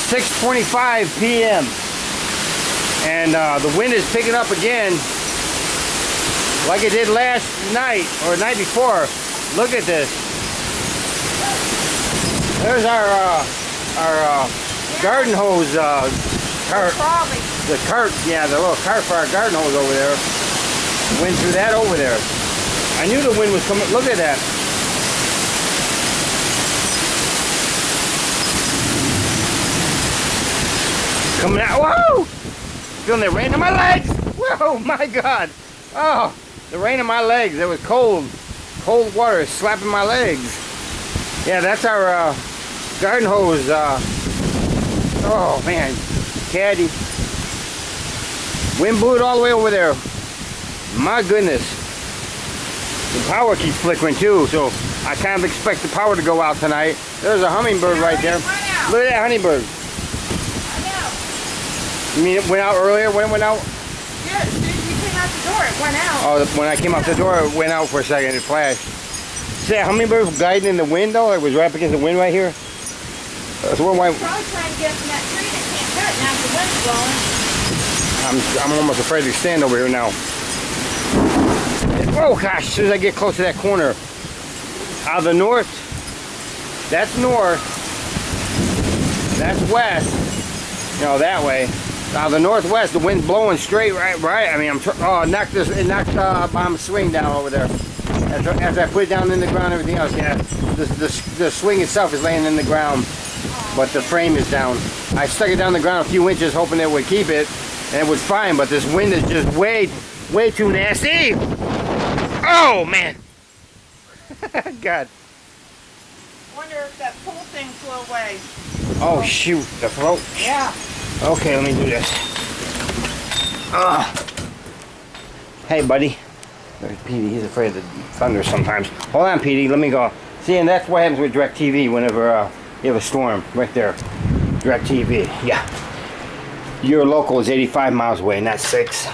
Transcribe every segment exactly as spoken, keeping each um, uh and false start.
six twenty-five p m and uh, the wind is picking up again like it did last night or night before. Look at this. There's our uh, our uh, garden hose uh, cart. The cart, yeah, the little cart for our garden hose over there. Went through that over there. I knew the wind was coming. Look at that. Coming out. Whoa! Feeling the rain on my legs. Whoa, my God. Oh, the rain on my legs. It was cold. Cold water slapping my legs. Yeah, that's our uh, garden hose. Uh, oh, man. Caddy. Wind blew it all the way over there. My goodness. The power keeps flickering too, so I kind of expect the power to go out tonight. There's a hummingbird right there. Look at that hummingbird. You mean it went out earlier when it went out? Yeah, as soon as you came out the door, it went out. Oh, when I came out the door, it went out for a second. It flashed. See that hummingbird guiding in the wind, though? It was right up against the wind right here. That's where my... Probably trying to get up in that tree and it can't do it now the wind's blowing. I'm, I'm almost afraid to stand over here now. Oh, gosh. As soon as I get close to that corner. Out of the north. That's north. That's west. You know, that way. Now the northwest, the wind's blowing straight right, right. I mean, I'm oh, it knocked this, it knocked uh, my swing down over there. After, after I put it down in the ground, everything else, yeah. The, the, the swing itself is laying in the ground, but the frame is down. I stuck it down the ground a few inches, hoping it would keep it, and it was fine. But this wind is just way, way too nasty. Oh man! God. Wonder if that pool thing flew away. Oh shoot, the float. Yeah. Okay, let me do this. Uh, hey, buddy. There's Petey. He's afraid of the thunder sometimes. Hold on, Petey. Let me go. See, and that's what happens with DirecTV whenever uh, you have a storm. Right there. DirecTV. Yeah. Your local is eighty-five miles away, not six.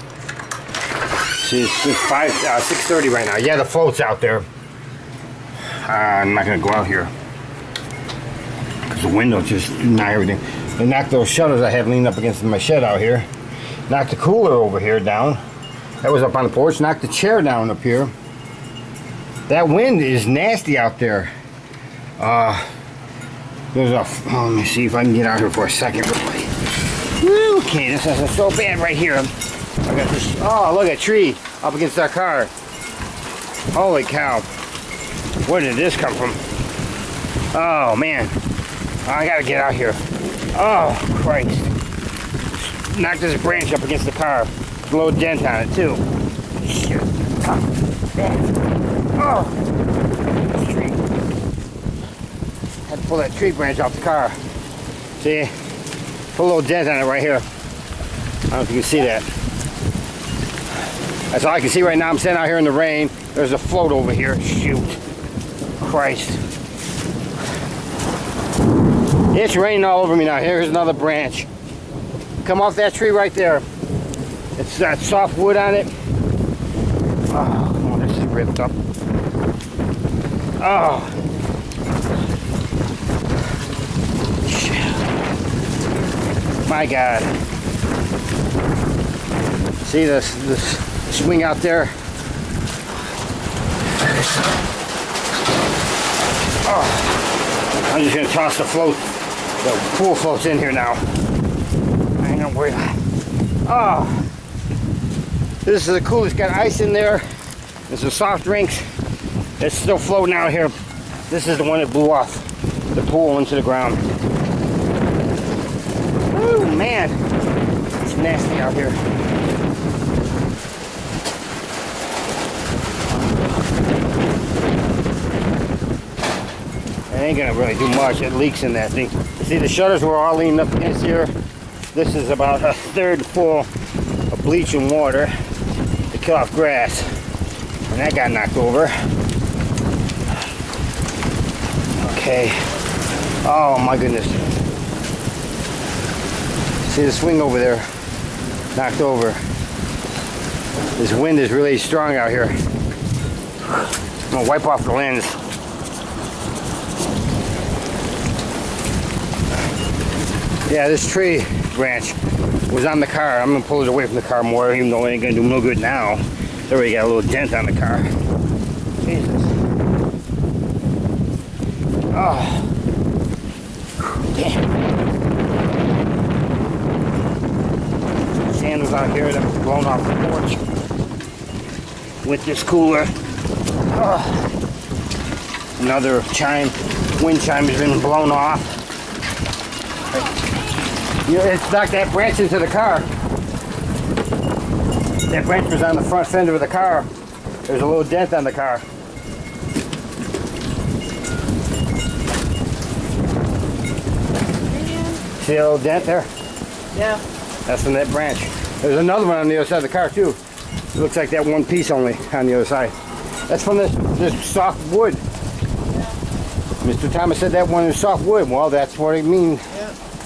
See, it's, it's five, uh, six thirty right now. Yeah, the float's out there. Uh, I'm not going to go out here. Because the window just knocked everything. They knocked those shutters I have leaned up against my shed out here. Knocked the cooler over here down. That was up on the porch. Knocked the chair down up here. That wind is nasty out there. Uh, there's a... Oh, let me see if I can get out here for a second. Woo, okay, this isn't so bad right here. I got this... Oh, look at a tree up against our car. Holy cow. Where did this come from? Oh, man. I gotta get out here. Oh, Christ. Knocked this branch up against the car. A little dent on it, too. Shit. Oh. This tree. Had to pull that tree branch off the car. See? Put a little dent on it right here. I don't know if you can see that. That's all I can see right now. I'm standing out here in the rain. There's a float over here. Shoot. Christ. It's raining all over me now. Here's another branch. Come off that tree right there. It's got soft wood on it. Oh, come on, this is ripped up. Oh. Shit. My God. See this, this swing out there? Oh. I'm just going to toss the float. The pool float's in here now. I ain't gonna worry. Oh, this is the coolest. Got ice in there. There's some soft drinks. It's still floating out here. This is the one that blew off the pool into the ground. Oh man, it's nasty out here. It ain't gonna really do much. It leaks in that thing. See, the shutters were all leaning up against here. This is about a third full of bleach and water to kill off grass. And that got knocked over. Okay. Oh my goodness. See the swing over there? Knocked over. This wind is really strong out here. I'm gonna wipe off the lens. Yeah, this tree branch was on the car. I'm gonna pull it away from the car more, even though it ain't gonna do no good now. It's already got a little dent on the car. Jesus. Oh. Damn. Sandals out here that was blown off the porch with this cooler. Oh. Another chime, wind chime has been blown off. You know, it's knocked that branch into the car. That branch was on the front fender of the car. There's a little dent on the car. See a little dent there? Yeah. That's from that branch. There's another one on the other side of the car too. It looks like that one piece only on the other side. That's from this, this soft wood. Yeah. Mister Thomas said that one is soft wood. Well, that's what it means. Yeah.